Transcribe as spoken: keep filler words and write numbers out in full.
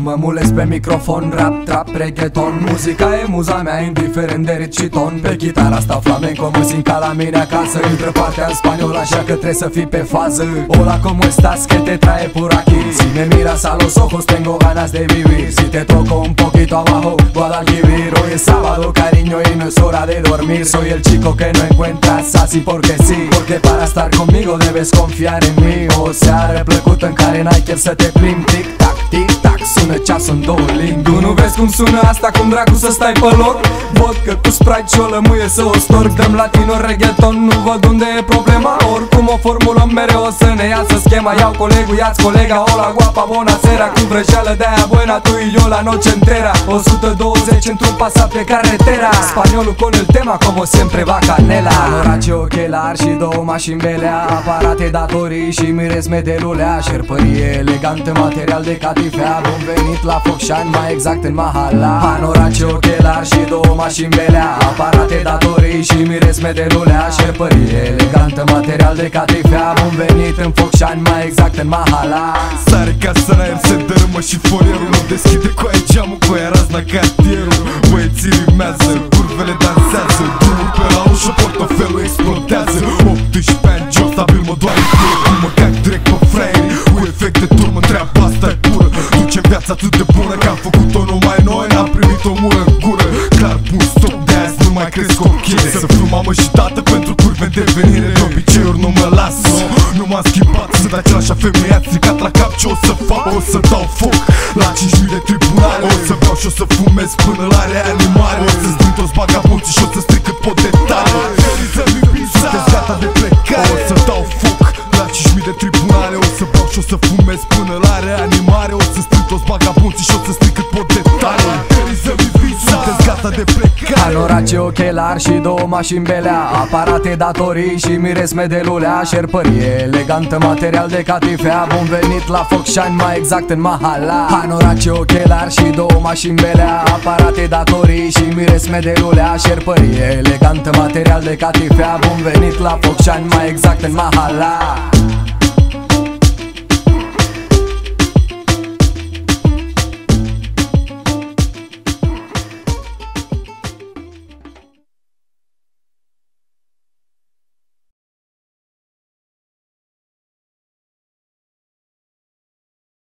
Mă mulesc pe microfon, rap, trap, reggaeton. Muzica e muza mea, indiferent de rit și ton. Pe chitară asta flamenco, mă simt ca la mine acasă. Intră partea în spaniol, așa că trebuie să fii pe fază. Hola, como estás, que te trae por aquí? Si me miras a los ojos, tengo ganas de vivir. Si te toco un poquito abajo, Guadalquivir. Hoy es sábado, cariño, y no es hora de dormir. Soy el chico que no encuentras así porque sí. Porque para estar conmigo debes confiar en mí. O seară plăcută în care n-ai chef să te plimbi. Tic-tac, tic-tac, sună ceasul în două limbi. Tu nu vezi cum sună asta, cum dracu să stai pe loc? Vodka cu Sprite și o lămâie să o storc. Dăm latino, reggaeton, nu văd unde e problema. Oricum o formulăm mereu, o să ne iasă schema. Iau colegul, ia-ți colega, hola, guapa, bona sera. Cu vrăjeală de-aia buena, tu y yo la noche entera. O sută douăzeci într-un pasat pe carretera. Spaniolul con el tema, como siempre va canela. Anoraci, ochelari și două mașini belea. Aparate, datorii și miresme de lulea. Șerpărie elegantă, material de catifea. Bun venit la Focșani, mai exact în Mahala. Anoraci, ochelari și două mașini belea. Aparate, datorii și miresme de lulea. Șerpărie elegantă, material de catifea. Bun venit în Focșani, mai exact în Mahala. Sare casa în aer, se dărâmă și folierul. Nu deschide cu aia geamul, cu aia razna cartierul. Băieții rimează, curvele dansează. Drumul pe la ușă, portofelul explodează. optsprezece ani, job stabil, mă doare gură. Cum mă cac direct pe fraieri, cu efect de turmă, treaba asta e pură. Duce viața atât de bună că am făcut-o numai noi, n-am primit o mură în gură. Clar pun stop, de azi nu mai cresc ochile. Să fiu mamă și tată pentru curve de venire. De obiceiuri nu mă las, nu m-am schimbat. Sunt același afemeiat, stricat la cap, ce o să fac? O să dau foc la cinci mii de tribunale. O să beau și o să fumez până la reanimare. O să strâng toți bagabonții și o să stric cât pot de tare. Sunteți gata de plecare? O să dau foc la cinci mii de tribunale. O să beau și o să fumez până la reanimare. O să strâng toți bagabonții și o să stric cât pot de tare. Sunteți gata de plecare? Anoraci, ochelari și două mașini belea. Aparate, datorii și miresme de lulea. Șerpărie elegantă, material de catifea. Bun venit la Focșani, mai exact în Mahala. Anoraci, ochelari și două mașini belea. Aparate, datorii și miresme de lulea. Șerpărie elegantă, material de catifea. Bun venit la Focșani, mai exact în Mahala.